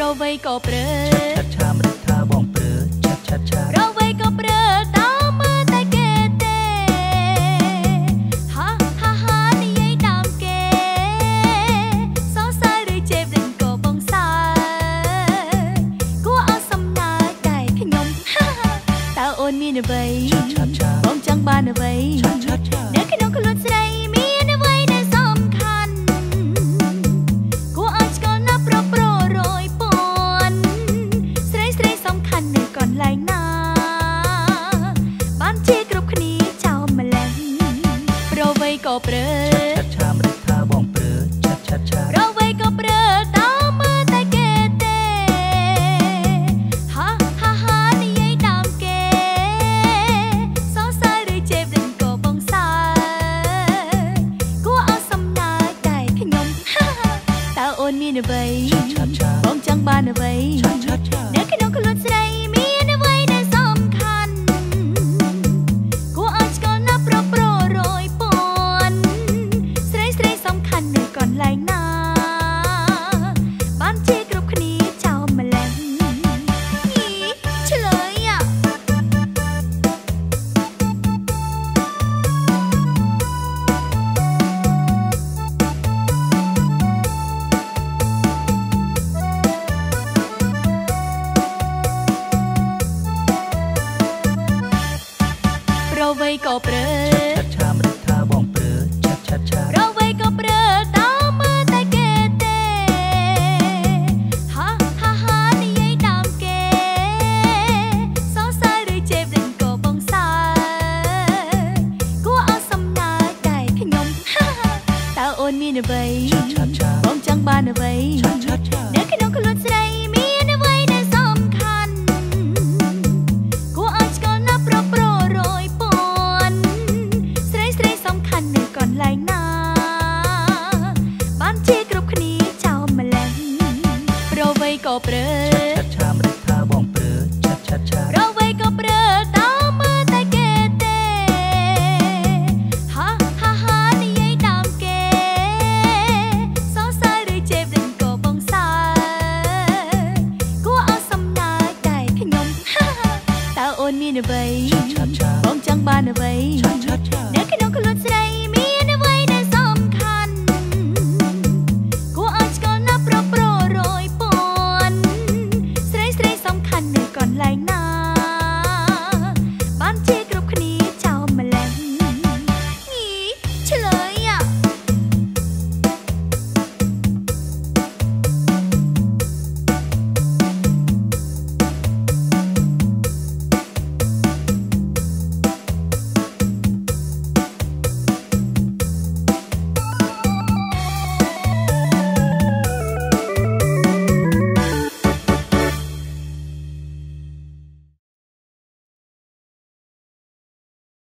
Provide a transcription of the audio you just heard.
ប្រវ័យក៏ព្រើឆាឆាមិនថាបងព្រើឆាឆាឆាប្រវ័យក៏ព្រើតើមើលតែគេទេហាហាហានិយាយតាមគេសរសើរឬជេរវិញក៏បងសើគួរឲ្យសំណើតែខ្ញុំតើអូនមានអ្វីបងចង់បានអ្វីនៅក្នុងខ្លួនស្រីមានអ្វីដែលសំខាន់គួរឲ្យឆ្កល់ណាស់ប្រប្ររយពាន់ស្រីស្រីសំខាន់នៅកន្លែងណាបានជាគ្រប់គ្នាចោលម្លេះប្រវ័យក៏ព្រើឆាឆាមិនថាបងព្រើឆាឆាឆាប្រវ័យក៏ព្រើតើមើលតែគេទេហាហាហានិយាយតាមគេសរសើរឬជេរវិញក៏បងសើគួរឲ្យសំណើតែខ្ញុំតើអូនមានអ្វីបងចង់បានអ្វីនៅក្នុងខ្លួនស្រីមានអ្វីដែលសំខាន់គួរឲ្យឆ្កល់ណាស់ប្រប្ររយពាន់ស្រីស្រីសំខាន់នៅកន្លែងណាបានជាគ្រប់គ្នាចោលម្លេះឆ្លើយប្រវ័យក៏ព្រើឆាឆាមិនថាបងព្រើឆាឆាឆាប្រវ័យក៏ព្រើតើមើលតែគេទេហាហាហានិយាយតាមគេសរសើរឬជេរវិញក៏បងសើគួរឲ្យសំណើតែខ្ញុំតើអូនមានអ្វីឆាឆាបងចង់បានអ្វី